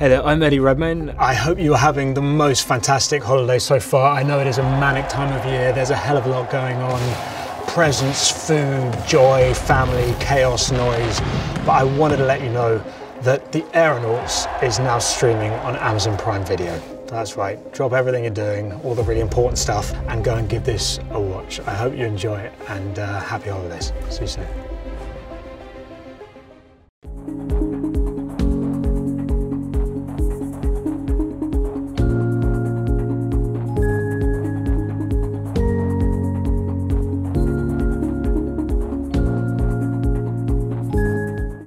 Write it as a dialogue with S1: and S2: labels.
S1: Hey there, I'm Redmayne.
S2: I hope you are having the most fantastic holiday so far. I know it is a manic time of year. There's a hell of a lot going on. Presents, food, joy, family, chaos, noise. But I wanted to let you know that the Aeronauts is now streaming on Amazon Prime Video. That's right, drop everything you're doing, all the really important stuff, and go and give this a watch. I hope you enjoy it, and happy holidays. See you soon.